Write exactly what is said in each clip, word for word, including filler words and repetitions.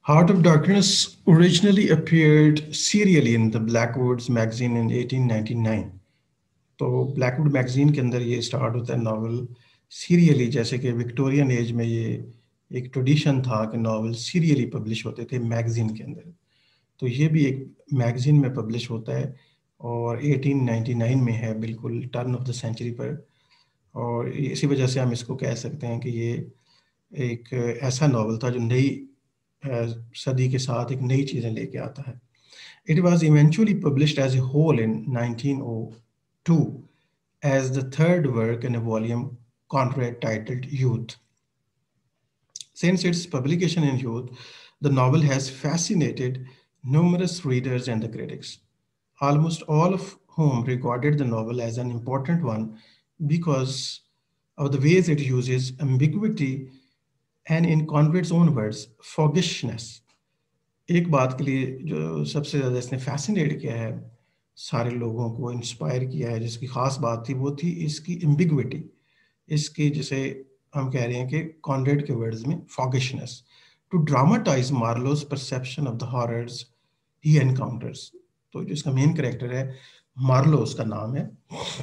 Heart of Darkness originally appeared serially in the Blackwoods magazine in eighteen ninety-nine. तो Blackwood magazine के अंदर ये start होता है नावल सीरियली, जैसे कि विक्टोरियन एज में ये एक ट्रेडिशन था कि नावल सीरियली पब्लिश होते थे मैगजीन के अंदर। तो ये भी एक मैगजीन में पब्लिश होता है और एटीन नाइंटी नाइन में है, बिल्कुल टर्न ऑफ द सेंचुरी पर। और इसी वजह से हम इसको कह सकते हैं कि ये एक ऐसा नावल था जो नई सदी के साथ एक नई चीज़ें लेके आता है। It was eventually published as a whole in nineteen oh two as the third work in a volume Conrad titled Youth. Since its publication in Youth, the novel has fascinated numerous readers and the critics, almost all of whom regarded the novel as an important one because of the ways it uses ambiguity and, in Conrad's own words, foggishness. एक बात के लिए जो सबसे ज़्यादा इसने fascinate किया है, सारे लोगों को इंस्पायर किया है, जिसकी ख़ास बात थी वो थी इसकी एम्बिग्विटी, इसकी जिसे हम कह रहे हैं कि कॉनरेड के वर्ड्स में fogginess, to dramatize Marlow's perception of the horrors he encounters. तो जो इसका मेन कैरेक्टर है मार्लो, उसका नाम है,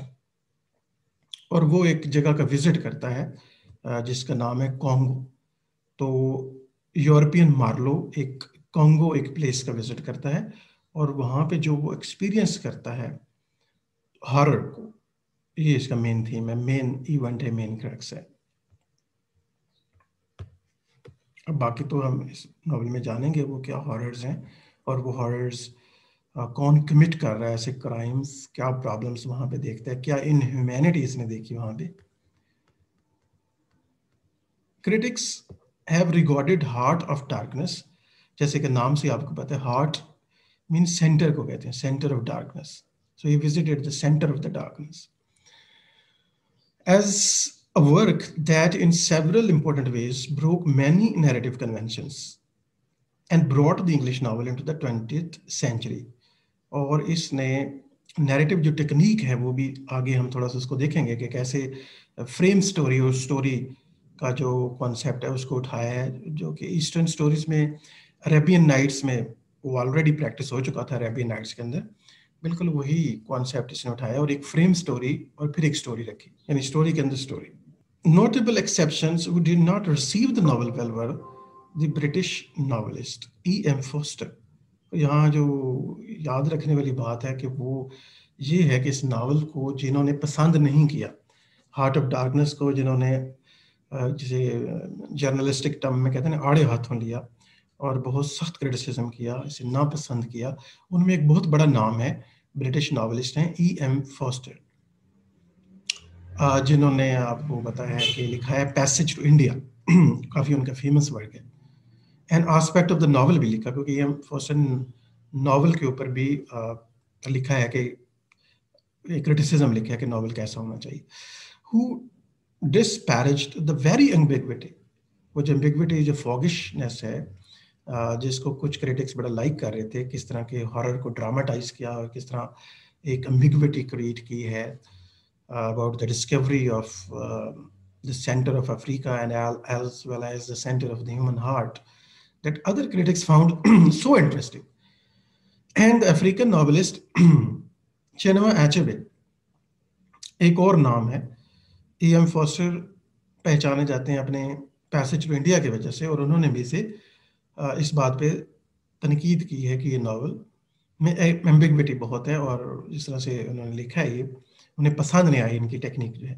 और वो एक जगह का विजिट करता है जिसका नाम है कॉन्गो। तो यूरोपियन मार्लो एक कॉन्गो एक प्लेस का विजिट करता है और वहाँ पे जो वो एक्सपीरियंस करता है हॉरर को, ये इसका मेन थीम है, मेन इवेंट है, मेन क्रक्स है। अब बाकी तो हम इस नॉवल में जानेंगे वो क्या हॉरर्स हैं और वो हॉरर्स कौन कमिट कर रहा है ऐसे क्राइम्स, क्या प्रॉब्लम्स वहाँ पे देखता है, क्या इनह्यूमैनिटी इसने देखी वहाँ पे। Critics have regarded Heart of Darkness, जैसे कि नाम से आपको पता है हार्ट मीन सेंटर को कहते हैं, centre of darkness. So he visited the centre of the darkness as a work that in several important ways broke many narrative conventions and brought the English novel into the twentieth century. और इसने narrative जो technique है वो भी आगे हम थोड़ा सा उसको देखेंगे कि कैसे फ्रेम स्टोरी और स्टोरी का जो कॉन्सेप्ट है उसको उठाया है, जो कि ईस्टर्न स्टोरीज में, अरेबियन नाइट्स में वो ऑलरेडी प्रैक्टिस हो चुका था। अरेबियन नाइट्स के अंदर बिल्कुल वही कॉन्सेप्ट इसने उठाया और एक फ्रेम स्टोरी और फिर एक स्टोरी रखी, यानी स्टोरी के अंदर story. Notable exceptions who did not receive the novel well were the British novelist E M Forster. यहाँ जो याद रखने वाली बात है कि वो ये है कि इस नावल को जिन्होंने पसंद नहीं किया, हार्ट ऑफ डार्कनेस को जिन्होंने जिसे जर्नलिस्टिक टर्म में कहते हैं आड़े हाथों लिया और बहुत सख्त क्रिटिसिज्म किया, इसे नापसंद किया, उनमें एक बहुत बड़ा नाम है, ब्रिटिश नॉवलिस्ट हैं ई एम फॉस्टर, जिन्होंने आपको बताया है कि लिखा है पैसेज टू इंडिया, काफ़ी उनका फेमस वर्क है। And aspect of the novel भी लिखा, क्योंकि ये फॉस्टर नावल के ऊपर भी आ, लिखा है कि क्रिटिसिज्म लिखा है कि नावल कैसा होना चाहिए। Who disparaged the very ambiguity, वो जो एम्बिग्विटी जो फॉगिशनेस है आ, जिसको कुछ क्रिटिक्स बड़ा लाइक कर रहे थे, किस तरह के हॉरर को ड्रामाटाइज किया और किस तरह एक एम्बिग्विटी क्रिएट की है Uh, about the discovery of uh, the center of Africa and as well as the center of the human heart, that other critics found so interesting. And the African novelist Chinua Achebe, एक और नाम है, E M foster पहचाने जाते हैं अपने passage to India की वजह से, और उन्होंने भी से इस बात पे तनकीद की है कि ये नावल में एम्बिग्विटी बहुत है और जिस तरह से उन्होंने लिखा है ये उन्हें पसंद नहीं आई इनकी टेक्निक जो है,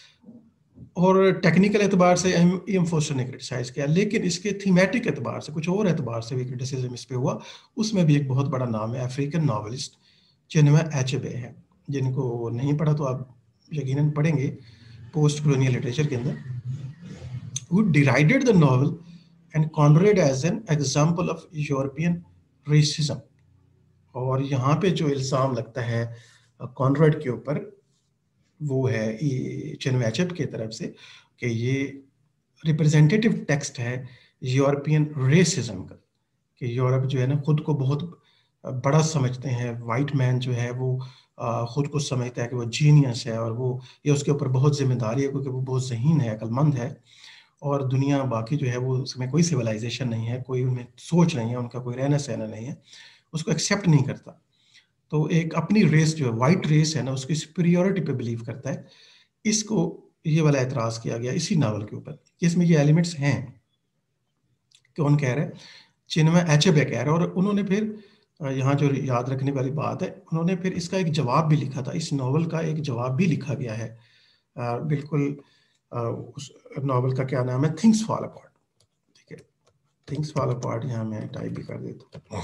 और टेक्निकल एतबार से एम एम फोस्टर ने क्रिटिसाइज किया, लेकिन इसके थीमेटिक एतबार से, कुछ और एतबार से भी क्रिटिसिज्म इस पे हुआ। उसमें भी एक बहुत बड़ा नाम है, अफ्रीकन नॉवलिस्ट चिनुआ एचेबे है, जिनको नहीं पढ़ा तो आप यकीनन पढ़ेंगे पोस्ट कॉलोनियल लिटरेचर के अंदर। who derided the novel and Conrad as an example of European racism। और यहाँ पे जो इल्ज़ाम लगता है कॉनरेड के ऊपर वो है चिनुआ एचेबे की तरफ से कि ये रिप्रेजेंटेटिव टेक्स्ट है यूरोपियन रेसिज्म का, कि यूरोप जो है ना खुद को बहुत बड़ा समझते हैं, वाइट मैन जो है वो खुद को समझता है कि वो जीनियस है और वो ये उसके ऊपर बहुत जिम्मेदारी है क्योंकि वो बहुत ज़हीन है, अक्लमंद है, और दुनिया बाकी जो है वो उसमें कोई सिविलाइजेशन नहीं है, कोई उनमें सोच नहीं है, उनका कोई रहना सहना नहीं है, उसको एक्सेप्ट नहीं करता। तो एक अपनी रेस जो है, वाइट रेस है ना, उसकी सुपीरियोरिटी पे बिलीव करता है। इसको ये वाला एतराज़ किया गया इसी नावल के ऊपर कि इसमें ये एलिमेंट्स हैं। कौन कह रहा है? चिन्मय एचेबे कह रहे हैं। और उन्होंने फिर यहाँ जो याद रखने वाली बात है, उन्होंने फिर इसका एक जवाब भी लिखा था। इस नावल का एक जवाब भी लिखा गया है, आ, बिल्कुल आ, उस नावल का क्या नाम है? Things Fall Apart. ठीक है, थिंग्स फॉल अपार्ट यहाँ मैं टाइप भी कर देता हूँ।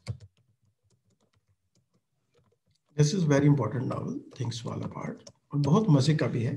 This is very important novel, Things Fall Apart, और बहुत मजे का भी है।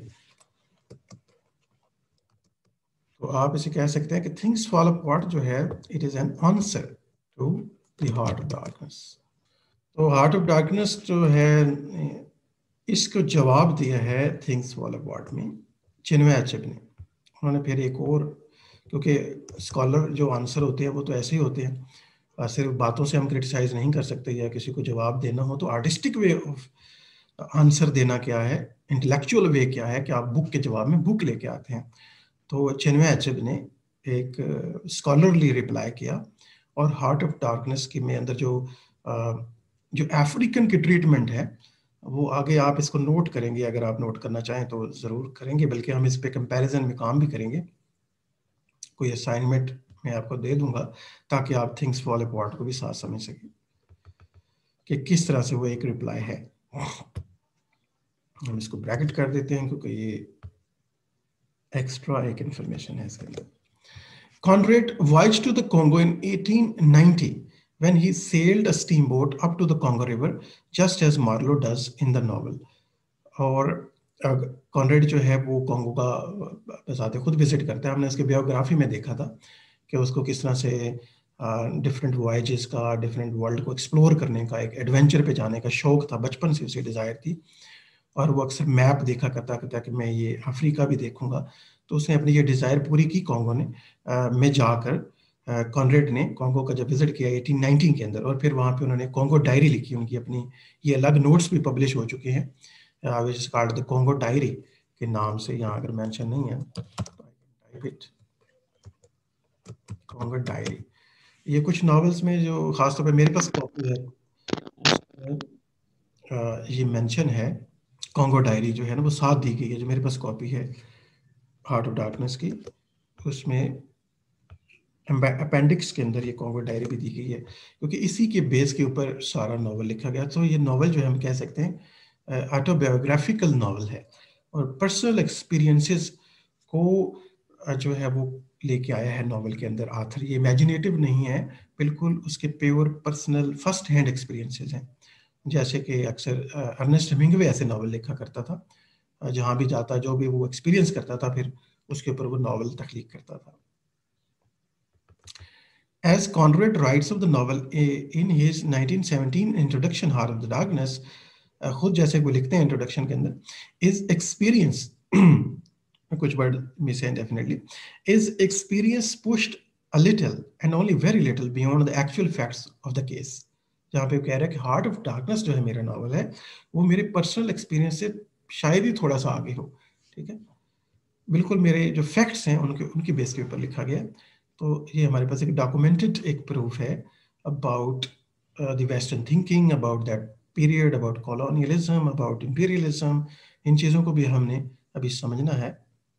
तो आप इसे कह सकते हैं कि थिंग्स फॉल अपार्ट जो है, it is an answer to the Heart of Darkness. तो हार्ट ऑफ डार्कनेस जो है, इसको जवाब दिया है थिंग्स फॉल अपार्ट में चिन्मय अचेबे ने। उन्होंने फिर एक और, क्योंकि स्कॉलर जो आंसर होते हैं वो तो ऐसे ही होते हैं, सिर्फ बातों से हम क्रिटिसाइज नहीं कर सकते, या किसी को जवाब देना हो तो आर्टिस्टिक वे ऑफ आंसर देना क्या है, इंटेलेक्चुअल वे क्या है कि आप बुक के जवाब में बुक लेके आते हैं। तो चिन्मय अचेबे ने एक स्कॉलरली रिप्लाई किया, और हार्ट ऑफ डार्कनेस के में अंदर जो जो अफ्रीकन की ट्रीटमेंट है, वो आगे आप इसको नोट करेंगे, अगर आप नोट करना चाहें तो ज़रूर करेंगे, बल्कि हम इस पे कंपैरिजन में काम भी करेंगे। कोई असाइनमेंट मैं आपको दे दूंगा ताकि आप थिंग्स फॉल अपार्ट को भी साथ समझ सकें कि किस तरह से वो एक रिप्लाई है। हम इसको ब्रैकेट कर देते हैं क्योंकि ये एक्स्ट्रा एक इंफॉर्मेशन है इसके अंदर। Conrad voyaged to the Congo in eighteen ninety when he sailed a steamboat up to the Congo River, just as Marlowe does in the novel. और कॉनरेड जो है वो कॉन्गो का बजाते खुद विजिट करता है। हमने इसके बायोग्राफी में देखा था कि उसको किस तरह से डिफरेंट वॉयजेस का, डिफरेंट वर्ल्ड को एक्सप्लोर करने का, एक एडवेंचर पे जाने का शौक था, बचपन से उसे डिज़ायर थी, और वो अक्सर मैप देखा करता करता कि मैं ये अफ्रीका भी देखूंगा। तो उसने अपनी ये डिज़ायर पूरी की कॉन्गो ने आ, में जाकर। कॉनरेड ने कॉन्गो का जब विजिट किया एटीन नाइनटीन के अंदर, और फिर वहाँ पे उन्होंने कॉन्गो डायरी लिखी, उनकी अपनी, ये अलग नोट्स भी पब्लिश हो चुके हैं, which is called the Congo diary के नाम से। यहाँ अगर मेंशन नहीं है तो टाइप इट, कॉन्गो डायरी। ये कुछ नॉवेल्स में जो खासतौर पे मेरे पास कॉपी है, ये मेंशन है कॉन्गो डायरी जो है ना, वो साथ दी गई है। जो मेरे पास कॉपी है हार्ट ऑफ डार्कनेस की, उसमें अपेंडिक्स के अंदर ये कॉन्गो डायरी भी दी गई है, क्योंकि इसी के बेस के ऊपर सारा नॉवल लिखा गया। तो ये नॉवल जो है हम कह सकते हैं ऑटोबायोग्राफिकल नॉवल है, और पर्सनल एक्सपीरियंसेस को जो है वो लेके आया है नॉवल के अंदर आथर। ये इमेजिनेटिव नहीं है, बिल्कुल उसके pure personal first hand experiences हैं। जैसे कि अक्सर अर्नेस्ट हेमिंग्वे ऐसे नॉवल लिखा करता था, जहाँ भी जाता जो भी वो एक्सपीरियंस करता था, फिर उसके ऊपर वो नॉवल तख्लीक करता था। As Conrad writes of the novel in his nineteen seventeen introduction, Heart of the Darkness, खुद जैसे वो लिखते हैं इंट्रोडक्शन के अंदर, is experience कुछ वर्ड मिस हैं definitely, is experience pushed a little and only very little beyond the actual facts of the case। जहाँ पे कह रहा है कि हार्ट ऑफ डार्कनेस जो है मेरा नॉवल है, वो मेरे पर्सनल एक्सपीरियंस से शायद ही थोड़ा सा आगे हो। ठीक है, बिल्कुल मेरे जो फैक्ट्स हैं उनके उनकी बेस के ऊपर लिखा गया। तो ये हमारे पास एक डॉक्यूमेंटेड एक प्रूफ है about the western thinking, about that period, about colonialism, about imperialism. इन चीज़ों को भी हमने अभी समझना है।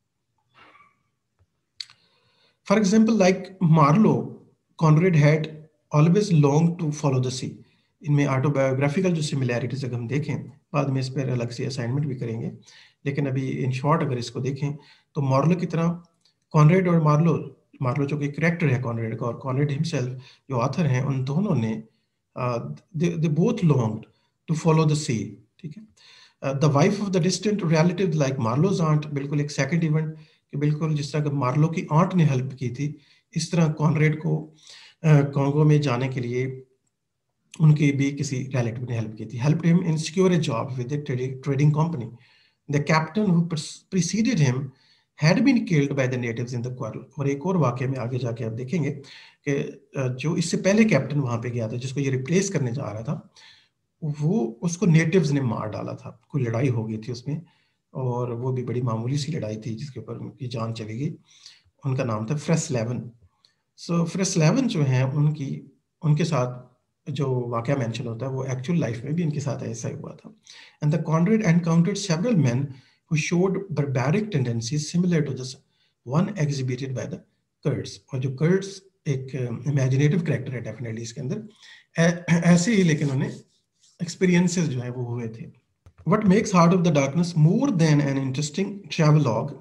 For example like Marlow, Conrad had always long to follow the sea. इनमें ऑटोबायोग्राफिकल जो सिमिलैरिटीज अगर हम देखें, बाद में इस पर अलग से असाइनमेंट भी करेंगे, लेकिन अभी इन शॉर्ट अगर इसको देखें तो मार्लो की तरह कॉनरेड और मार्लो, मार्लो जो कि करेक्टर है कॉनरेड का, और कॉनरेड हिमसेल्फ जो ऑथर हैं, उन दोनों ने they both longed to follow the sea. ठीक है, the wife of the distant relative like Marlowe's aunt, बिल्कुल एक सेकंड इवेंट कि बिल्कुल जिस तरह मार्लो की आंट ने हेल्प की थी, इस तरह कॉनरेड को कॉन्गो में जाने के लिए उनकी भी किसी रिलेटिव ने हेल्प की थी। Help him in secure a job with a trading company. The captain who preceded him had been killed by the natives in the quarrel। और एक और वाकये में आगे जाके आप देखेंगे कि जो इससे पहले कैप्टन वहां पे गया था, जिसको ये रिप्लेस करने जा रहा था, वो उसको नेटिव्स ने मार डाला था। कोई लड़ाई हो गई थी उसमें, और वो भी बड़ी मामूली सी लड़ाई थी जिसके ऊपर उनकी जान चली गई। उनका नाम था फ्रेस्लेवन। सो फ्रेस्लेवन जो है उनकी उनके साथ जो वाकया मेंशन होता है वो एक्चुअल लाइफ में भी इनके साथ ऐसा ही हुआ था। And the Conrad encountered several men who showed barbaric tendencies similar to this one exhibited by the Kurds। और जो कर्ड्स एक इमेजिनेटिव कैरेक्टर है डेफिनेटली इसके अंदर, ऐ- ऐसे ही लेकिन उन्हें एक्सपीरियंसेस जो है वो हुए थे। What makes Heart of the Darkness more than an interesting travelogue,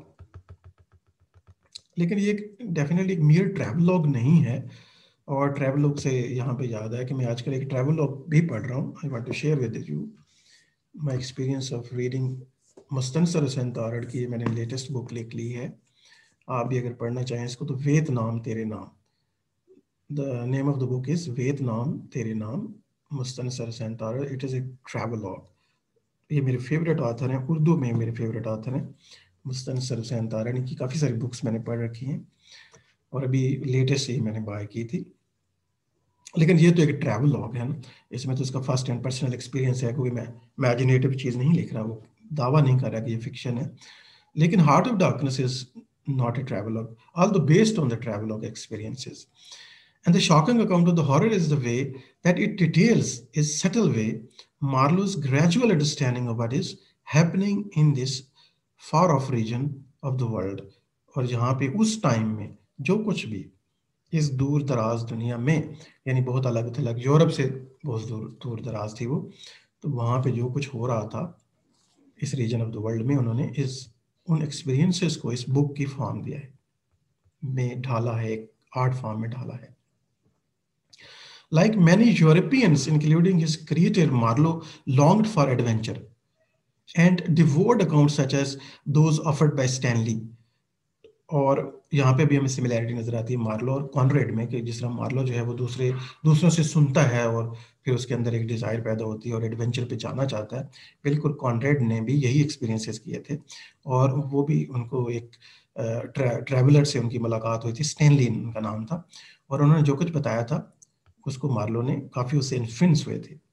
लेकिन ये डेफिनेटली एक मियर ट्रैवलॉग नहीं है। और ट्रैवलॉग से यहाँ पे याद है कि मैं आजकल एक ट्रैवलॉग भी पढ़ रहा हूँ। I want to share with you my experience of reading Mustansar Hussain Tarar की। मैंने लेटेस्ट बुक लिख ली है, आप भी अगर पढ़ना चाहें इसको तो वेद Naam Tere Naam, the name of the book is Ved Naam Tere Naam, Mustansar Hussain Tarar. It is a travelogue. ये मेरे फेवरेट ऑथर हैं, उर्दू में मेरे फेवरेट ऑथर हैं मुस्तनसर हुसैन तारड़। इनकी काफ़ी सारी बुक्स मैंने पढ़ रखी हैं और अभी लेटेस्ट ही मैंने बाय की थी। लेकिन ये तो एक ट्रैवल लॉग है ना, इसमें तो उसका फर्स्ट एंड पर्सनल एक्सपीरियंस है, कोई मैं इमेजिनेटिव चीज़ नहीं लिख रहा, वो दावा नहीं कर रहा कि ये फिक्शन है। लेकिन heart of darkness is not a travelogue, although based on the travelogue experiences. And the shocking account of the horror is the way that it details, is subtle way, Marlowe's gradual understanding of what is happening in this far off region of the world। और जहाँ पे उस time में जो कुछ भी इस दूर दराज दुनिया में, यानी बहुत अलग थलग, यूरोप से बहुत दूर दूर दराज थी वो, तो वहाँ पे जो कुछ हो रहा था इस रीजन ऑफ द वर्ल्ड में, उन्होंने इस उन एक्सपीरियंसेस को इस बुक की फॉर्म दिया है, में ढाला है, एक आर्ट फॉर्म में ढाला है। Like many Europeans, including his creator, Marlowe longed for adventure and devoured accounts such as those offered by Stanley। और यहाँ पे भी हमें सिमिलैरिटी नजर आती है मार्लो और कॉनरेड में, कि जिस तरह मार्लो जो है वो दूसरे दूसरों से सुनता है और फिर उसके अंदर एक डिज़ायर पैदा होती है और एडवेंचर पे जाना चाहता है, बिल्कुल कॉनरेड ने भी यही एक्सपीरियंसेस किए थे। और वो भी उनको एक ट्रै, ट्रैवलर से उनकी मुलाकात हुई थी, स्टैनली उनका नाम था, और उन्होंने जो कुछ बताया था उसको मार्लो ने काफ़ी उससे इन्फ्लुएंस हुए थे,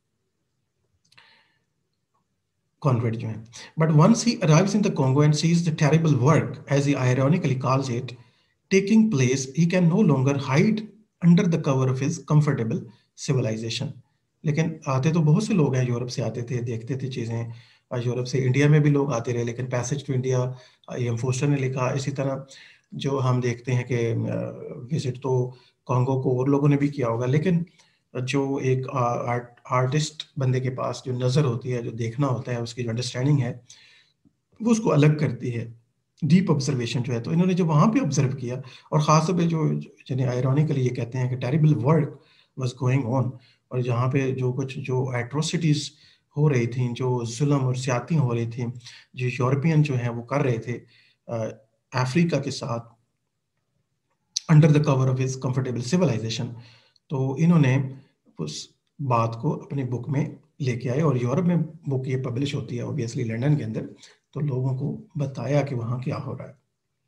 Conrad जो है। But once he arrives in the Congo and sees the terrible work, as he ironically calls it, taking place, he can no longer hide under the cover of his comfortable civilization। लेकिन आते तो बहुत से लोग हैं, Europe से आते थे, देखते थे चीज़ें, और यूरोप से इंडिया में भी लोग आते रहे, लेकिन passage to India M Forster ने लिखा। इसी तरह जो हम देखते हैं कि विजिट तो कॉन्गो को और लोगों ने भी किया होगा, लेकिन जो एक आर्ट आर्टिस्ट बंदे के पास जो नज़र होती है, जो देखना होता है, उसकी जो अंडरस्टैंडिंग है वो उसको अलग करती है, डीप ऑब्जर्वेशन जो है। तो इन्होंने जो वहाँ पे ऑब्जर्व किया, और ख़ास तौर पे जो जिन्हें आयरॉनिकली ये कहते हैं कि terrible work was going on, और जहाँ पे जो कुछ जो एट्रोसिटीज़ हो रही थी, जो जुल्म और ज़्यादती हो रही थी, जो यूरोपियन जो हैं वो कर रहे थे अफ्रीका के साथ under the cover of his comfortable civilisation, तो इन्होंने उस बात को अपनी बुक में लेके आए। और यूरोप में बुक ये पब्लिश होती है ऑब्वियसली लंदन के अंदर, तो लोगों को बताया कि वहाँ क्या हो रहा है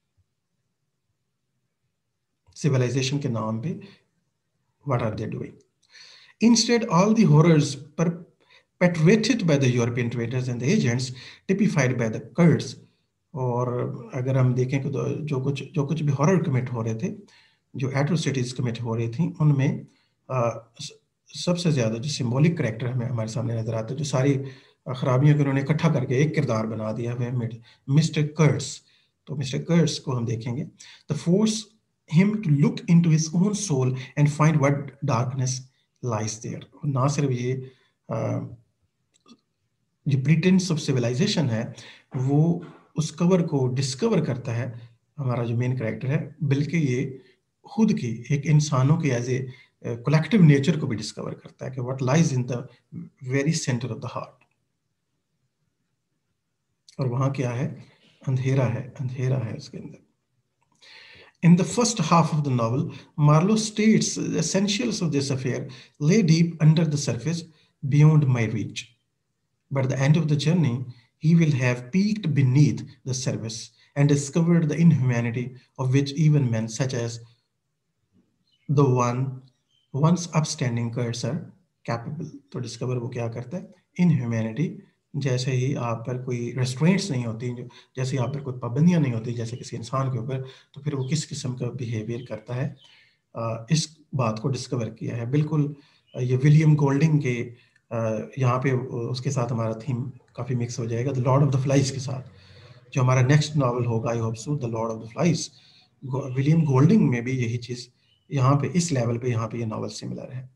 सिविलाइजेशन के नाम पे, what are they doing. Instead, all the horrors perpetrated by the European traders and the agents typified by the Kurds। और अगर हम देखें कि जो कुछ जो कुछ भी हॉरर कमिट हो रहे थे, जो एट्रोसिटीज कमिट हो रही थी, उनमें आ, सबसे ज़्यादा जो सिंबॉलिक करैक्टर हमें हमारे सामने नजर आता है, जो सारी खराबियों को उन्होंने इकट्ठा करके एक किरदार बना दिया है, मिस्टर कर्ट्स। तो मिस्टर कर्ट्स को हम देखेंगे, the force him to look into his own soul and find what darkness lies there. ना सिर्फ ये जो प्रिटेंस ऑफ सिविलाइजेशन है वो उस कवर को डिस्कवर करता है हमारा जो मेन कैरेक्टर है, बल्कि ये खुद की एक इंसानों के एज ए कलेक्टिव नेचर को भी डिस्कवर करता है कि what lies in the very centre of the heart. और वहाँ क्या है, अंधेरा है, अंधेरा है उसके अंदर। In the first half of the novel, Marlowe states the essentials of this affair lay deep under the surface, beyond my reach. But at the end of the journey, he will have peeked beneath the surface and discovered the inhumanity of which even men such as the one once upstanding Kurds are capable। तो discover वो क्या करता है, inhumanity जैसे ही आप पर कोई रेस्ट्रेंट्स नहीं होती, जैसे आप पर कोई पाबंदियां नहीं होती जैसे किसी इंसान के ऊपर, तो फिर वो किस किस्म का बिहेवियर करता है, इस बात को डिस्कवर किया है। बिल्कुल ये विलियम गोल्डिंग के यहाँ पे उसके साथ हमारा थीम काफ़ी मिक्स हो जाएगा, the Lord of the Flies के साथ, जो हमारा नेक्स्ट नॉवल होगा, I hope so, the Lord of the Flies. William Golding में भी यही चीज़ यहाँ पे इस लेवल पे यहाँ पे ये नॉवल सिमिलर है।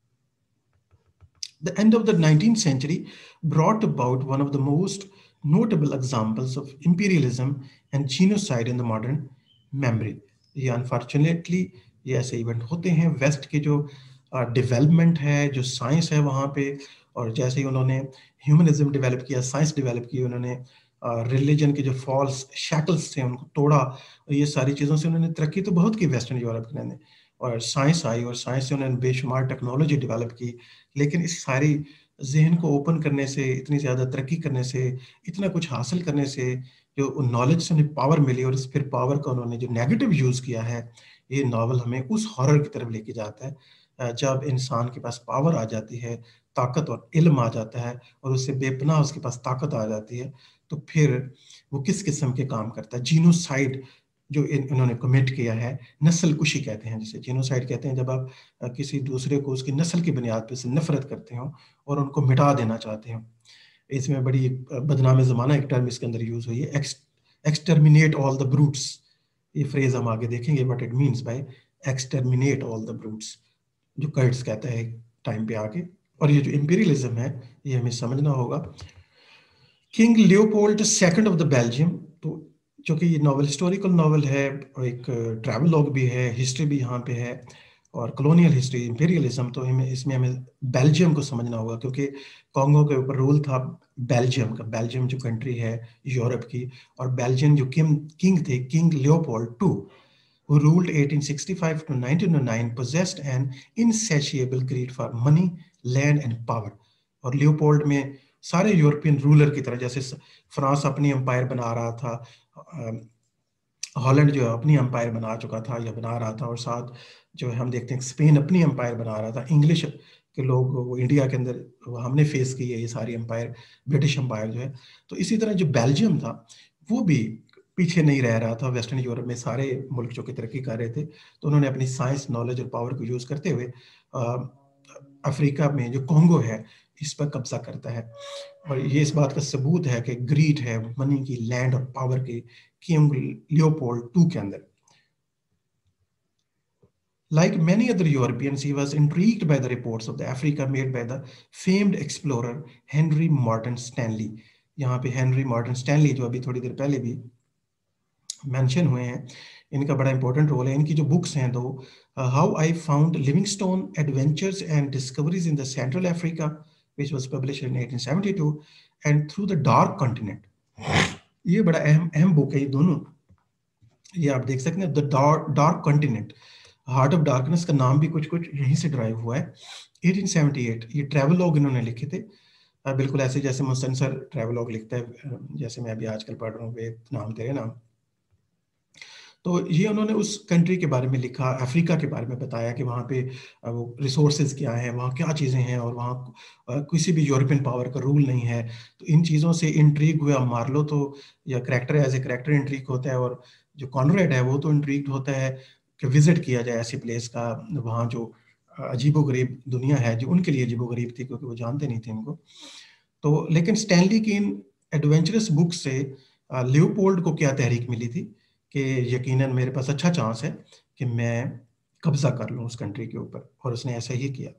The end of the nineteenth century brought about one of the most notable examples of imperialism and genocide in the modern memory. ये अनफॉर्चुनेटली ये ऐसे इवेंट होते हैं। वेस्ट के जो डेवलपमेंट uh, है, जो साइंस है वहाँ पे, और जैसे ही उन्होंने ह्यूमनिज्म डेवलप किया, साइंस डेवलप की, उन्होंने रिलीजन uh, के जो फॉल्स शैकल्स थे उनको तोड़ा, और ये सारी चीज़ों से उन्होंने तरक्की तो बहुत की वेस्टर्न यूरोप ने, और साइंस आई, और साइंस से उन्होंने बेशुमार टेक्नोलॉजी डेवलप की। लेकिन इस सारी जहन को ओपन करने से, इतनी ज़्यादा तरक्की करने से, इतना कुछ हासिल करने से, जो नॉलेज से उन्हें पावर मिली, और इस फिर पावर का उन्होंने जो नेगेटिव यूज़ किया है, ये नावल हमें उस हॉरर की तरफ लेके जाता है जब इंसान के पास पावर आ जाती है, ताकत और इल्म आ जाता है, और उससे बेपनाह उसके पास ताकत आ जाती है, तो फिर वो किस किस्म के काम करता है। जीनोसाइड जो इन, इन्होंने कमिट किया है, नस्ल कुशी कहते हैं जिसे, जीनोसाइड कहते हैं जब आप किसी दूसरे को उसकी नस्ल की बुनियाद पर से नफरत करते हो और उनको मिटा देना चाहते हो। इसमें बड़ी बदनाम ज़माना एक टर्म इसके अंदर यूज हुई है, ex exterminate all the brutes. ये फ्रेज हम आगे देखेंगे what it means by exterminate all the brutes, जो कर्ट्स कहता है टाइम पे आके। और ये जो इंपीरियलिज्म है ये हमें समझना होगा। King Leopold second of the Belgium, तो जो कि ये नॉवल हिस्टोरिकल नॉवल है, एक ट्रैवलॉग भी है, हिस्ट्री भी यहाँ पे है, और कॉलोनियल हिस्ट्री, इंपीरियलिज्म, तो हमें इसमें हमें बेल्जियम को समझना होगा, क्योंकि कॉन्गो के ऊपर रूल था बेल्जियम का। बेल्जियम जो कंट्री है यूरोप की, और बेल्जियम जो किंग किंग थे, King Leopold two, who ruled eighteen sixty-five to nineteen oh nine, possessed an insatiable greed for money, land and power। और लियोपोल्ड में सारे यूरोपियन रूलर की तरह, जैसे फ्रांस अपनी एम्पायर बना रहा था, हॉलैंड जो है अपनी एम्पायर बना चुका था या बना रहा था, और साथ जो है हम देखते हैं स्पेन अपनी एम्पायर बना रहा था, इंग्लिश के लोग वो इंडिया के अंदर हमने फेस की है ये सारी एम्पायर, ब्रिटिश एम्पायर जो है। तो इसी तरह जो बेल्जियम था वो भी पीछे नहीं रह रहा था। वेस्टर्न यूरोप में सारे मुल्क जो कि तरक्की कर रहे थे, तो उन्होंने अपनी साइंस, नॉलेज और पावर को यूज करते हुए अफ्रीका में जो कॉन्गो है इस पर कब्जा करता है। और ये इस बात का सबूत है कि ग्रीड है मनी की, लैंड और पावर की, किंग लियोपोल्ड टू के अंदर। Like many other Europeans, he was intrigued by the reports of the Africa made by the famed explorer Henry Morton Stanley। यहाँ पे हेनरी मॉर्टन स्टैनली जो अभी थोड़ी देर पहले भी मेंशन हुए हैं, इनका बड़ा इंपॉर्टेंट रोल है। इनकी जो बुक्स हैं दो, how I found Livingstone adventures and discoveries in the central Africa which was published in eighteen seventy-two, and through the dark continent. ये बड़ा अहम अहम बुक है ये दोनों, ये आप देख सकते हैं, the dark continent, heart of darkness का नाम भी कुछ कुछ यहीं से ड्राइव हुआ है। eighteen seventy-eight ये ट्रैवलॉग इन्होंने लिखे थे, बिल्कुल ऐसे जैसे मुसलसल ट्रैवलॉग लिखता है, जैसे मैं अभी आजकल पढ़ रहा हूँ वे नाम तेरे नाम। तो ये उन्होंने उस कंट्री के बारे में लिखा, अफ्रीका के बारे में बताया कि वहाँ पे वो रिसोर्सेज क्या हैं, वहाँ क्या चीज़ें हैं, और वहाँ किसी भी यूरोपियन पावर का रूल नहीं है। तो इन चीज़ों से इंट्रीग हुआ मार्लो तो, या character as a character intrigue होता है, और जो कॉनरेड है वो तो इंट्रीग होता है कि विजिट किया जाए ऐसी प्लेस का, वहाँ जो अजीबोगरीब दुनिया है जो उनके लिए अजीबोगरीब थी क्योंकि वो जानते नहीं थे इनको। तो लेकिन स्टैनली की इन एडवेंचरस बुक से लियोपोल्ड को क्या तहरीक मिली थी कि यकीनन मेरे पास अच्छा चांस है कि मैं कब्जा कर लूं उस कंट्री के ऊपर, और उसने ऐसा ही किया।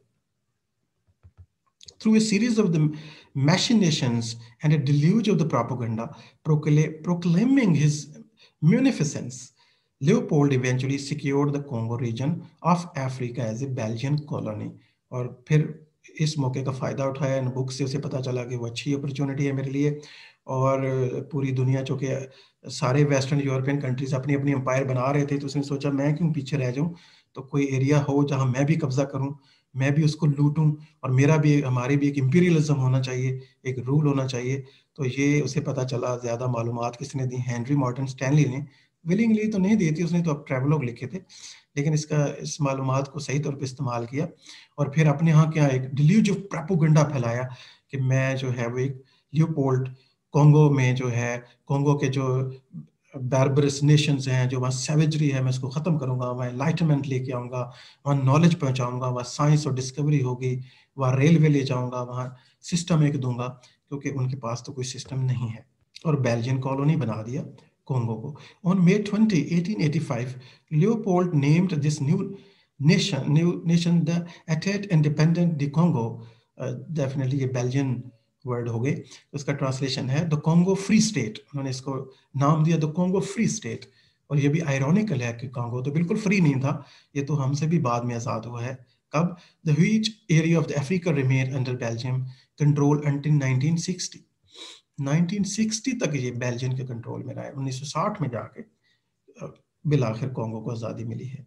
Through a series of the machinations and a deluge of the propaganda proclaiming his munificence, Leopold eventually secured the Congo region of Africa as a Belgian colony। और फिर इस मौके का फ़ायदा उठाया, इन बुक से उसे पता चला कि वो अच्छी अपॉर्चुनिटी है मेरे लिए, और पूरी दुनिया चूँकि सारे वेस्टर्न यूरोपियन कंट्रीज अपनी अपनी एम्पायर बना रहे थे, तो उसने सोचा मैं क्यों पीछे रह जाऊं, तो कोई एरिया हो जहां मैं भी कब्जा करूं, मैं भी उसको लूटूं, और मेरा भी, हमारी भी एक इंपीरियलिज्म होना चाहिए, एक रूल होना चाहिए। तो ये उसे पता चला। ज़्यादा मालूमात किसने दी? हेनरी मॉर्टन स्टैनली ने। विलिंगली तो नहीं दी थी उसने, तो अब ट्रैवलॉग लिखे थे, लेकिन इसका इस मालूमात को सही तौर पर इस्तेमाल किया, और फिर अपने यहाँ क्या एक डिल्यूज ऑफ प्रोपेगेंडा फैलाया कि मैं जो है वो एक लियोपोल्ड कॉन्गो में जो है, कॉन्गो के जो बार्बरस नेशंस हैं, जो वहाँ सैवेजरी है, मैं इसको ख़त्म करूँगा, वहाँ एनलाइटमेंट लेके आऊँगा, वहाँ नॉलेज पहुँचाऊँगा, वहाँ साइंस और डिस्कवरी होगी, वहाँ रेलवे ले जाऊँगा, वहाँ सिस्टम एक दूंगा, क्योंकि उनके पास तो कोई सिस्टम नहीं है। और बेल्जियन कॉलोनी बना दिया कॉन्गो को। On May twenty eighteen eighty five Leopold named this new nation new nation the etat independent the Congo. Definitely ये बेल्जियन वर्ड हो गए, उसका ट्रांसलेशन है द कॉन्गो फ्री स्टेट। उन्होंने इसको नाम दिया द कॉन्गो फ्री स्टेट। और ये भी आयरॉनिकल है कि कॉन्गो तो बिल्कुल फ्री नहीं था, ये तो हमसे भी बाद में आज़ाद हुआ है। कब? The huge area of the Africa remain under Belgium control until nineteen sixty. Nineteen sixty तक ये बेल्जियम के कंट्रोल में रहा है। उन्नीस सौ साठ में जाके बिलाखिर कॉन्गो को आज़ादी मिली है।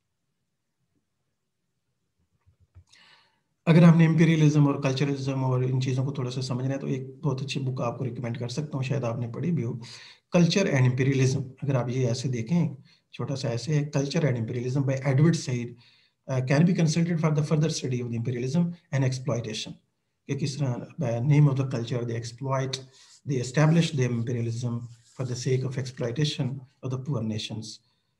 अगर हमने इंपीरियलिज्म और कल्चरलिज्म और इन चीज़ों को थोड़ा सा समझना है तो एक बहुत अच्छी बुक आपको रिकमेंड कर सकता हूँ, शायद आपने पढ़ी भी हो, कल्चर एंड इंपीरियलिज्म। अगर आप ये ऐसे देखें, छोटा सा ऐसे है, culture and imperialism by Edward Said, can be consulted for the further study of the imperialism and exploitation. कि किस तरह name of the culture they exploit, they establish the imperialism for the sake of exploitation of the poor nations.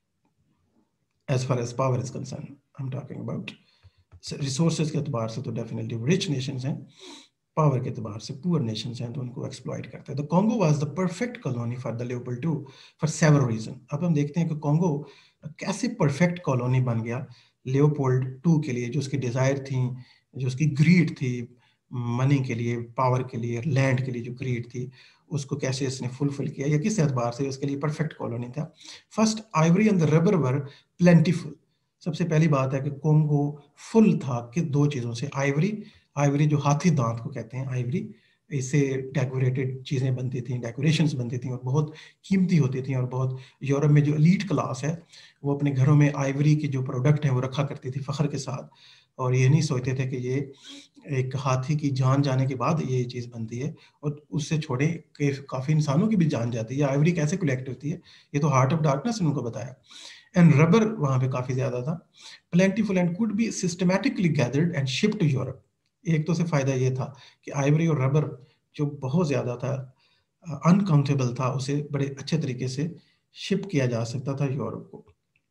As far as power is concern, I am talking about resources के अतबार से तो definitely rich nations हैं, power के अतबार से poor Nations हैं, तो उनको एक्सप्लॉइट करते हैं। The Congo was the perfect colony for the Leopold two for several reason. अब हम देखते हैं कि कॉन्गो कैसे परफेक्ट कॉलोनी बन गया लियोपोल्ड टू के लिए, जो उसकी डिज़ायर थी, जो उसकी ग्रीड थी, मनी के लिए, पावर के लिए, लैंड के लिए जो ग्रीड थी, उसको कैसे इसने फुलफिल किया, या किस एतबार से उसके लिए परफेक्ट कॉलोनी था। First, ivory and the rubber were plentiful. सबसे पहली बात है कि कॉन्गो फुल था कि दो चीज़ों से, आइवरी, आइवरी जो हाथी दांत को कहते हैं आइवरी, इससे डेकोरेटेड चीज़ें बनती थी, डेकोरेशंस बनती थी और बहुत कीमती होती थी। और बहुत यूरोप में जो एलीट क्लास है वो अपने घरों में आइवरी की जो प्रोडक्ट है वो रखा करती थी फ़ख्र के साथ, और ये नहीं सोचते थे कि ये एक हाथी की जान जाने के बाद ये चीज़ बनती है, और उससे छोड़े कि काफ़ी इंसानों की भी जान जाती है। आइवरी कैसे कलेक्ट होती है, ये तो हार्ट ऑफ डार्कनेस ने उनको बताया। एंड रबर वहाँ पे काफ़ी ज़्यादा था, plentiful and could be systematically gathered and shipped to Europe. एक तो से फ़ायदा ये था कि आइवरी और रबर जो बहुत ज़्यादा था, अनकाउंटेबल था, उसे बड़े अच्छे तरीके से शिप किया जा सकता था यूरोप को।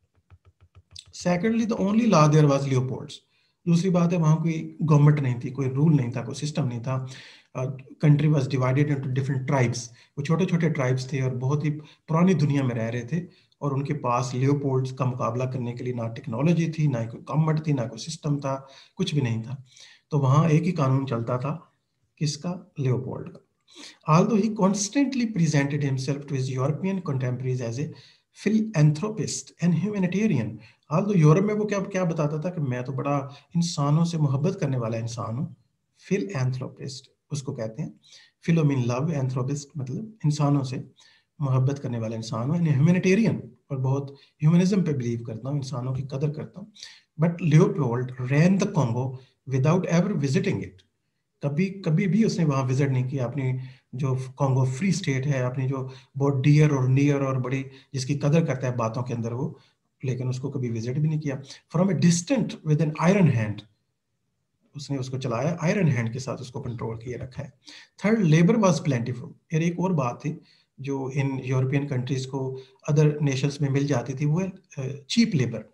Secondly, the only law there was Leopold's. दूसरी बात है, वहाँ कोई गवर्नमेंट नहीं थी, कोई रूल नहीं था, कोई सिस्टम नहीं था। Country was divided into different tribes. वो छोटे छोटे ट्राइब्स थे और बहुत ही पुरानी दुनिया में रह रहे थे, और उनके पास लियोपोल्ड्स का मुकाबला करने के लिए ना टेक्नोलॉजी थी, ना कोई गवर्नमेंट थी, ना कोई सिस्टम था, कुछ भी नहीं था। तो वहाँ एक ही कानून चलता था, किसका? लियोपोल्ड का। Although he constantly presented himself to his European contemporaries as a philanthropist and humanitarian, although Europe में वो क्या क्या बताता था कि मैं तो बड़ा इंसानों से मोहब्बत करने वाला इंसान हूँ। philanthropist उसको कहते हैं, philo mean love, anthropist मतलब इंसानों से मोहब्बत करने वाला इंसान हूँ, ह्यूमैनिटेरियन और बहुत ह्यूमनिज्म पे बिलीव करता हूँ, इंसानों की कदर करता हूँ। But Leopold ran the Congo without ever visiting it। कभी कभी भी उसने वहाँ विजिट नहीं किया। अपनी जो कॉन्गो फ्री स्टेट है, अपनी जो बहुत डियर और नियर और बड़ी जिसकी कदर करता है बातों के अंदर वो, लेकिन उसको कभी विजिट भी नहीं किया। From a distant with an iron hand उसने उसको चलाया, आयरन हैंड के साथ उसको कंट्रोल किए रखा है। Third, labour was plentiful. फिर एक और बात थी जो इन यूरोपियन कंट्रीज को अदर नेशंस में मिल जाती थी, वो है चीप लेबर,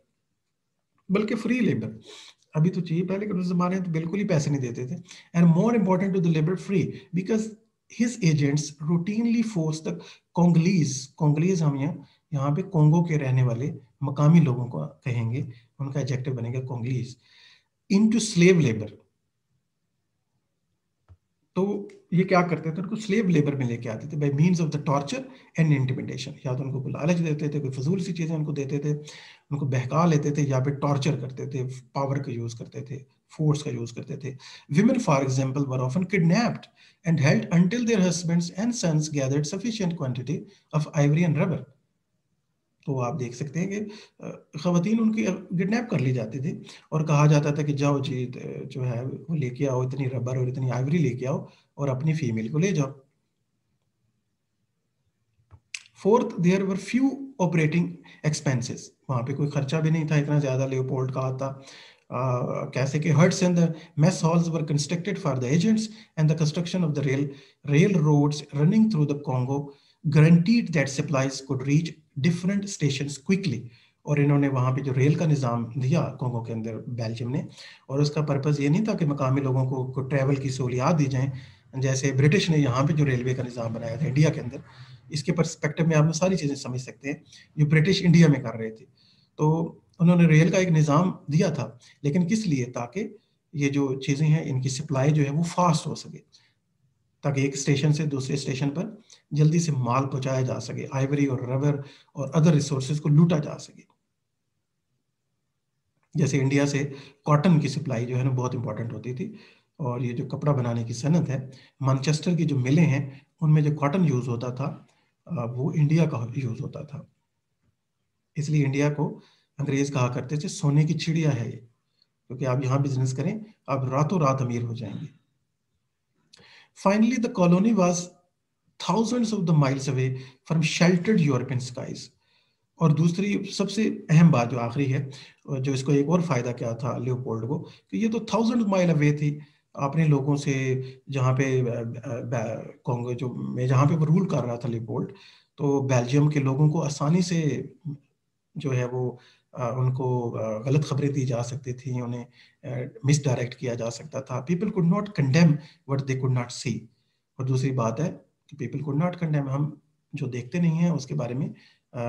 बल्कि फ्री लेबर। अभी तो चीप है, लेकिन उस जमाने में तो बिल्कुल ही पैसे नहीं देते थे। And more important to the labour free because his agents routinely force the Congolese, Congolese हम यहाँ यहाँ पे कोंगो के रहने वाले मकामी लोगों को कहेंगे, उनका एडजेक्टिव बनेगा कोंगलीज, इनटू स्लेव लेबर। तो ये क्या करते थे, उनको स्लेव लेबर में लेके आते थे by means of the torture and intimidation. या तो उनको लालच देते थे, कोई फजूल सी चीजें उनको देते थे, उनको बहका लेते थे, या फिर टॉर्चर करते थे, पावर का यूज करते थे, फोर्स का यूज करते थे। Women for example were often kidnapped and held until their husbands and sons gathered sufficient quantity of ivory and rubber. तो आप देख सकते हैं कि ख़वातीन उनकी किडनैप कर ली जाती थी और कहा जाता था कि जाओ जी जो है वो लेके आओ, इतनी रबर और इतनी आइवरी लेके आओ और अपनी फीमेल को ले जाओ। Fourth, there were few operating expenses. वहाँ पे कोई खर्चा भी नहीं था इतना ज़्यादा लियोपोल्ड का आता। uh, कैसे कि huts and the mess halls were constructed for the agents, and the construction of the rail railroads running through the Congo guaranteed that supplies could reach different stations quickly. और इन्होंने वहाँ पे जो rail का निज़ाम दिया Congo के अंदर Belgium ने, और उसका पर्पज़ ये नहीं था कि मकामी लोगों को, को ट्रैवल की सहूलियात दी जाएं, जैसे ब्रिटिश ने यहाँ पे जो रेलवे का निज़ाम बनाया था इंडिया के अंदर। इसके पर्सपेक्टिव में आप सारी चीज़ें समझ सकते हैं जो ब्रिटिश इंडिया में कर रहे थे। तो उन्होंने रेल का एक निज़ाम दिया था, लेकिन किस लिए? ताकि ये जो चीज़ें हैं इनकी सप्लाई जो है वो फास्ट हो सके, ताकि एक स्टेशन से दूसरे स्टेशन पर जल्दी से माल पहुंचाया जा सके, आइवरी और रबर और अदर रिसोर्सेज को लूटा जा सके। जैसे इंडिया से कॉटन की सप्लाई जो है ना बहुत इंपॉर्टेंट होती थी, और ये जो कपड़ा बनाने की सनत है, मैनचेस्टर की जो मिलें हैं उनमें जो कॉटन यूज होता था वो इंडिया का यूज होता था। इसलिए इंडिया को अंग्रेज कहा करते थे सोने की चिड़िया है ये, क्योंकि आप यहाँ बिजनेस करें आप रातों रात अमीर हो जाएंगे। Finally the colony was thousands of the miles away from sheltered European skies. और दूसरी सबसे अहम बात जो आखिरी है, जो इसको एक और फायदा क्या था लियोपोल्ड को, कि ये तो थाउजेंड माइल अवे थी अपने लोगों से, जहाँ पे कांगो जो में जहाँ पे वो रूल कर रहा था लियोपोल्ड, तो बेल्जियम के लोगों को आसानी से जो है वो उनको गलत खबरें दी जा सकती थी, उन्हें मिस डायरेक्ट किया जा सकता था। People could not condemn what they could not see. और दूसरी बात है कि पीपल कुड नॉट कंडेम, हम जो देखते नहीं हैं उसके बारे में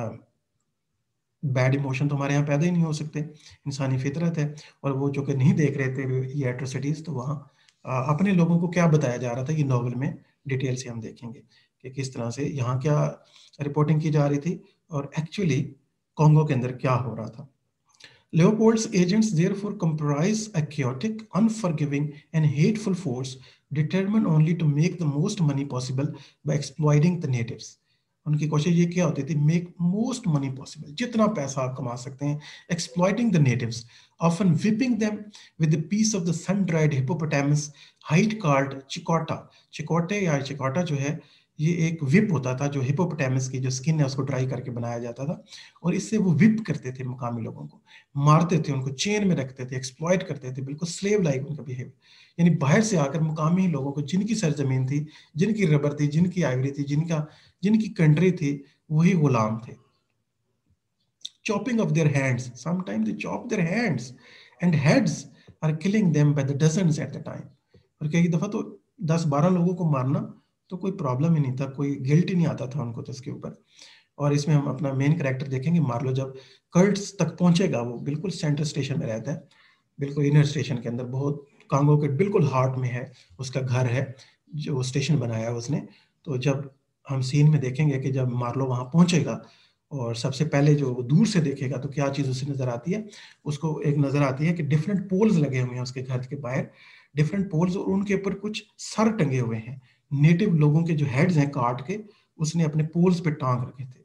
बैड इमोशन तो हमारे यहाँ पैदा ही नहीं हो सकते, इंसानी फितरत है। और वो जो कि नहीं देख रहे थे ये एट्रोसिटीज, तो वहाँ अपने लोगों को क्या बताया जा रहा था ये नॉवल में डिटेल से हम देखेंगे कि किस तरह से यहाँ क्या रिपोर्टिंग की जा रही थी और एक्चुअली कांगो के अंदर क्या हो रहा था। Leopold's agents therefore comprise a chaotic, unforgiving, and hateful force determined only to make the most money possible by exploiting the natives. उनकी कोशिश ये क्या होती थी? Make most money possible, जितना पैसा आप कमा सकते हैं, exploiting the natives, often whipping them with a piece of the sun-dried hippopotamus hide called chicotta. चिकोटे या चिकोटा जो है ये एक विप होता था जो हिपोपोटामस की जो स्किन है उसको ड्राई करके बनाया जाता था, और इससे वो विप करते थे, मुकामी लोगों को मारते थे, उनको चेन में रखते थे, एक्सप्लॉइट करते थे, बिल्कुल स्लेव लाइक उनका बिहेव। यानी बाहर से आकर मुकामी लोगों को, जिनकी सरजमीन थी, जिनकी रबर थी, जिनकी आइवरी थी, जिनका जिनकी कंट्री थी, वही गुलाम थे। Chopping off their hands, sometimes they chop their hands and heads are killing them by the dozens at the time. और कई दफा तो दस बारह लोगों को मारना तो कोई प्रॉब्लम ही नहीं था, कोई गिल्ट ही नहीं आता था उनको तो इसके ऊपर। और इसमें हम अपना मेन कैरेक्टर देखेंगे, मार्लो जब कर्ट्स तक पहुंचेगा, वो बिल्कुल सेंटर स्टेशन में रहता है, बिल्कुल इनर स्टेशन के अंदर, बहुत कांगो के बिल्कुल हार्ट में है उसका घर है, जो स्टेशन बनाया है उसने। तो जब हम सीन में देखेंगे कि जब मार्लो वहां पहुंचेगा और सबसे पहले जो दूर से देखेगा तो क्या चीज उसे नजर आती है, उसको एक नजर आती है कि डिफरेंट पोल्स लगे हुए हैं उसके घर के बाहर, डिफरेंट पोल्स, और उनके ऊपर कुछ सर टंगे हुए हैं, नेटिव लोगों के जो हेड्स हैं काट के उसने अपने पोल्स पे टांग रखे थे।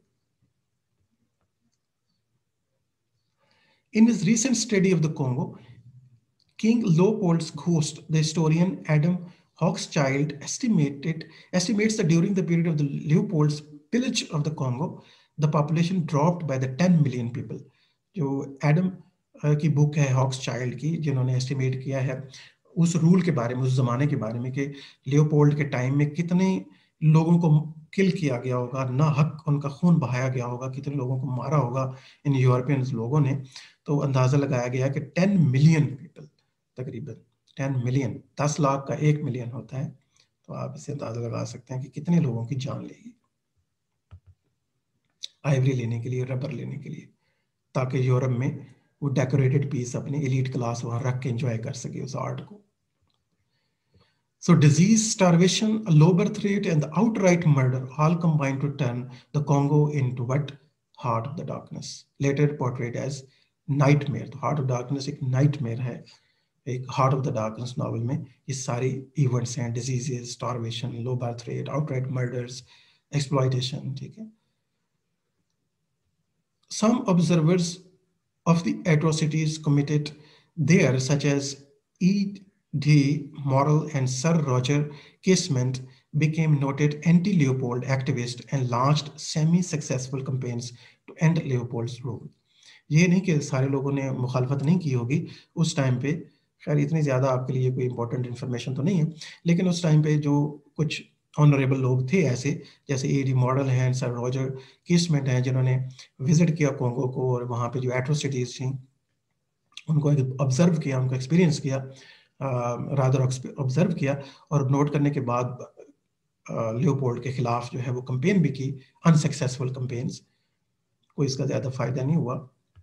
In his recent study of the Congo, King Leopold's ghost, the historian Adam Hochschild estimated estimates that during the period of the Leopold's pillage of the Congo, the population dropped by the ten million people. जो Adam की book है Hochschild की, जिन्होंने estimate किया है उस rule के बारे में, उस जमाने के बारे में कि लियोपोल्ड के टाइम में कितने लोगों को किल किया गया होगा, ना हक उनका खून बहाया गया होगा, कितने लोगों को मारा होगा इन यूरोपियन लोगों ने। तो अंदाजा लगाया गया कि टेन मिलियन पीपल, तकरीबन टेन मिलियन, दस लाख का एक मिलियन होता है, तो आप इसे अंदाजा लगा सकते हैं कि कितने लोगों की जान लेगी आइवरी लेने के लिए, रबर लेने के लिए, ताकि यूरोप में वो डेकोरेटेड पीस अपनी एलीट क्लास वहां रख के एंजॉय कर सके उस आर्ट को। So disease, starvation, a low birth rate, and the outright murder all combined to turn the Congo into what? Heart of the Darkness, later portrayed as nightmare. तो Heart of Darkness एक nightmare है, एक Heart of the Darkness novel में ये सारी events हैं, diseases, starvation, low birth rate, outright murders, exploitation, ठीक है। Some observers of the atrocities committed there, such as E. D. Morrell and Sir Roger Casement, became noted anti-Leopold activists and launched semi-successful campaigns to end Leopold's rule. ये नहीं कि सारे लोगों ने मुखालफत नहीं की होगी उस टाइम पे, खैर इतनी ज़्यादा आपके लिए कोई इंपॉर्टेंट इन्फॉर्मेशन तो नहीं है, लेकिन उस टाइम पे जो कुछ ऑनरेबल लोग थे ऐसे, जैसे ए डी मॉडल हैं, सर रॉजर किसमेंट हैं, जिन्होंने विजिट किया कॉन्गो को और वहाँ पे जो एट्रोसिटीज़ थी उनको ऑब्जर्व किया, उनको एक्सपीरियंस किया, रादर ऑब्जर्व किया, और नोट करने के बाद लियोपोल्ड के खिलाफ जो है वो कंपेन भी की, अनसक्सेसफुल कंपेन्स, कोई इसका ज़्यादा फायदा नहीं हुआ।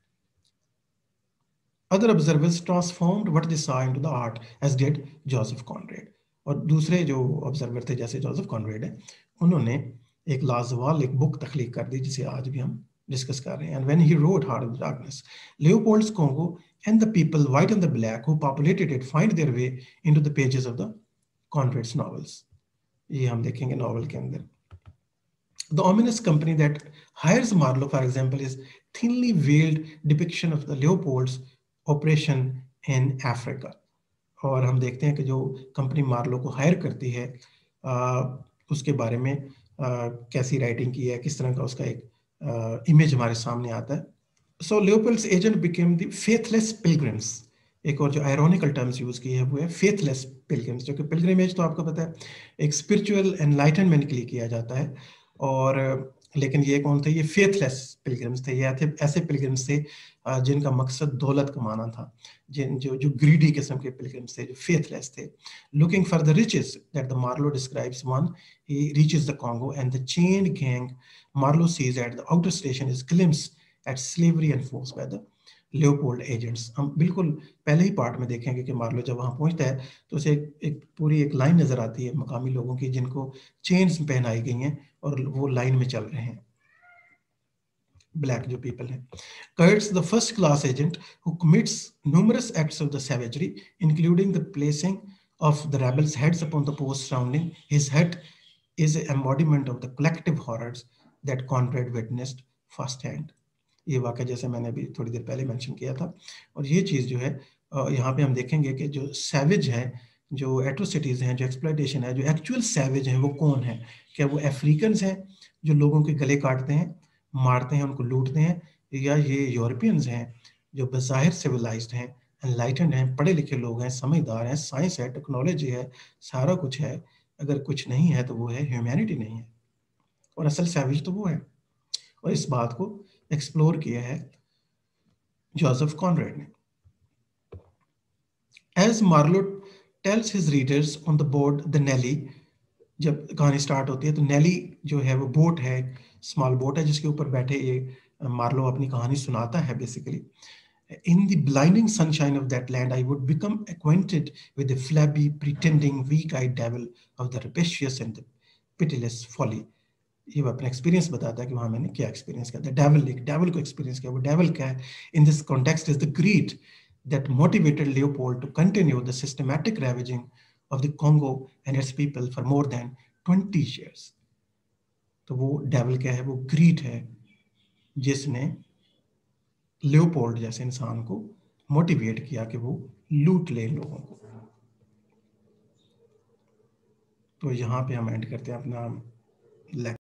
Other observers transformed what they saw into the art, as did Joseph Conrad. और दूसरे जो ऑब्जर्वर थे जैसे जोसेफ कॉनरेड है, उन्होंने एक लाजवाब एक बुक तख्लीक कर दी जिसे आज भी हम डिस्कस कर रहे हैं। And when he wrote Heart of the Darkness, Leopold's Congo and the people, white and the black, who populated it, find their way into the pages of the Conrad's novels. ये हम देखेंगे novel के अंदर। The ominous company that hires Marlowe, for example, is thinly veiled depiction of the Leopold's operation in Africa. और हम देखते हैं कि जो कंपनी मार्लो को हायर करती है आ, उसके बारे में आ, कैसी राइटिंग की है, किस तरह का उसका एक इमेज हमारे सामने आता है। So Leopold's agent became the faithless pilgrims. एक और जो आयरॉनिकल टर्म्स यूज की है वो है फेथलेस पिलग्रिम्स, जो कि पिलग्रिमेज तो आपको पता है एक स्पिरिचुअल एनलाइटनमेंट के लिए किया जाता है, और लेकिन ये कौन थे, ये फेथलेस पिलग्रिम्स थे, ये थे ऐसे पिलग्रिम्स थे जिनका मकसद दौलत कमाना था, जिन जो जो ग्रीडी किस्म के पिलग्रिम्स थे, जो फेथलेस थे। Looking for the riches that the Marlowe describes, when he reaches the Congo and the chain gang Marlowe sees at the outer station is glimpse at slavery enforced by the Leopold agents. हम बिल्कुल पहले ही part में देखेंगे कि Marlowe जब वहाँ पहुँचता है तो उसे एक, एक पूरी एक लाइन नजर आती है मकामी लोगों की जिनको चेन्स पहनाई गई हैं और वो लाइन में चल रहे हैं, ब्लैक जो पीपल हैं। Kurtz, the first class agent who commits numerous acts of the savagery, including the placing of the rebels' heads upon the posts surrounding his hut, is an embodiment of the collective horrors that Conrad witnessed firsthand. ये वाक़या जैसे मैंने अभी थोड़ी देर पहले mention किया था, और ये चीज़ जो है यहाँ पे हम देखेंगे कि जो सैवेज है, जो एट्रोसिटीज़ हैं, जो एक्सप्लॉयटेशन है, जो एक्चुअल सैवेज हैं वो कौन है? क्या वो अफ्रीकन्स हैं जो लोगों के गले काटते हैं, मारते हैं, उनको लूटते हैं, या ये यूरोपियंस हैं जो बज़ाहिर सिविलाइज्ड हैं, एनलाइटेंड हैं, पढ़े लिखे लोग हैं, समझदार हैं, साइंस है, टेक्नोलॉजी है, सारा कुछ है, अगर कुछ नहीं है तो वो है ह्यूमैनिटी नहीं है, और असल सैवेज तो वो है। और इस बात को एक्सप्लोर किया है जोसेफ कॉनरेड ने। As Marlowe tells his readers on the board the Nelly, जब कहानी स्टार्ट होती है तो नेली जो है वो बोट है, स्मॉल बोट है जिसके ऊपर बैठे ये मार्लो अपनी कहानी सुनाता है basically. In the blinding sunshine of that land, I would become acquainted with the flabby, pretending, weak-eyed devil of the rapacious and the pitiless folly. ये वो अपना एक्सपीरियंस बताता है कि वहाँ मैंने क्या एक्सपीरियंस किया था, डेविल एक डेविल को एक्सपीरियंस किया। वो डेविल क्या है? In this context is the greed that motivated Leopold to continue the systematic ravaging of the Congo and its people for more than twenty years. तो वो डेविल क्या है? वो ग्रीड है जिसने लियोपोल्ड जैसे इंसान को मोटिवेट किया कि वो लूट ले लोगों को। तो यहाँ पे हम एंड करते हैं अपना